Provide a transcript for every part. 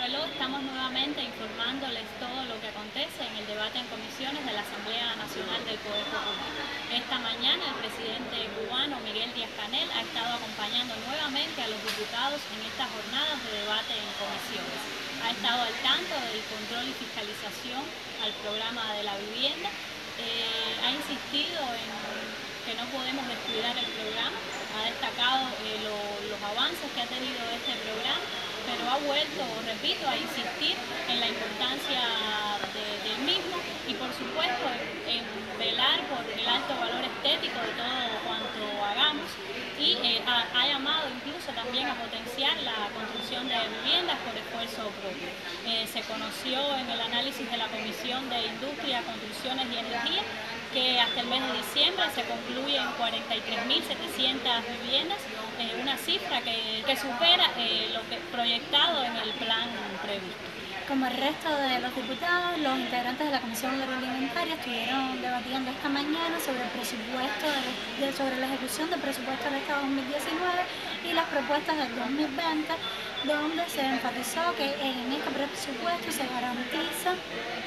Contralor, estamos nuevamente informándoles todo lo que acontece en el debate en comisiones de la Asamblea Nacional del Poder Popular. Esta mañana el presidente cubano Miguel Díaz-Canel ha estado acompañando nuevamente a los diputados en estas jornadas de debate en comisiones. Ha estado al tanto del control y fiscalización al programa de la vivienda, ha insistido en que no podemos descuidar el programa, ha destacado los avances que ha tenido este programa, pero ha vuelto, repito, a insistir en la importancia del mismo y por supuesto en velar por el alto valor estético de todo cuanto hagamos y ha llamado incluso también a potenciar la construcción de viviendas por esfuerzo propio. Se conoció en el análisis de la Comisión de Industria, Construcciones y Energía que hasta el mes de diciembre se concluyen 43.700 viviendas, una cifra que supera lo que proyectado en el plan previsto. Como el resto de los diputados, los integrantes de la Comisión Agroalimentaria estuvieron debatiendo esta mañana sobre el presupuesto, sobre la ejecución del presupuesto del Estado 2019 y las propuestas del 2020, donde se enfatizó que en este presupuesto se garantiza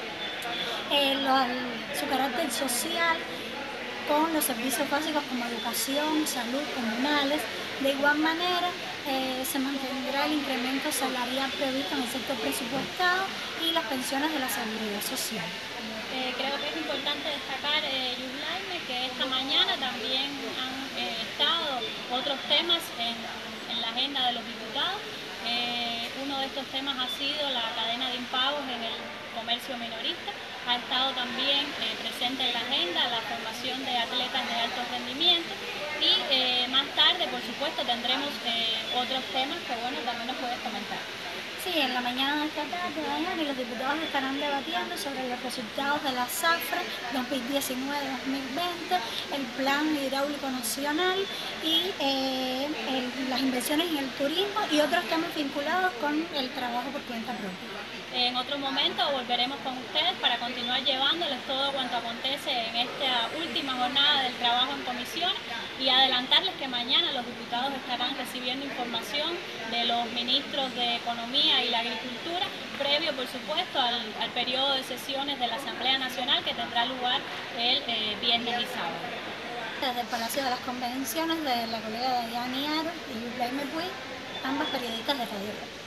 su carácter social con los servicios básicos como educación, salud, comunales. De igual manera, se mantendrá el incremento salarial previsto en el sector presupuestado y las pensiones de la seguridad social. Creo que es importante destacar, Yuslaime, que esta mañana también han estado otros temas en la agenda de los diputados. Uno de estos temas ha sido la cadena de impagos en el comercio minorista. Ha estado también presente en la agenda la formación de atletas de alto rendimiento y más tarde, por supuesto, tendremos otros temas que, bueno, también nos puedes comentar. Sí, en la mañana de esta tarde, los diputados estarán debatiendo sobre los resultados de la ZAFRA 2019-2020, el Plan Hidráulico Nacional y las inversiones en el turismo y otros temas vinculados con el trabajo por cuenta propia. En otro momento volveremos con ustedes para continuar llevándoles todo cuanto acontece en esta última jornada del trabajo en comisión y adelantarles que mañana los diputados estarán recibiendo información de los ministros de Economía y la Agricultura, previo por supuesto al periodo de sesiones de la Asamblea Nacional que tendrá lugar el viernes y sábado. Desde el Palacio de las Convenciones de la colega Dayani Aro y Yuslaime Puig, ambas periodistas de Radio Red.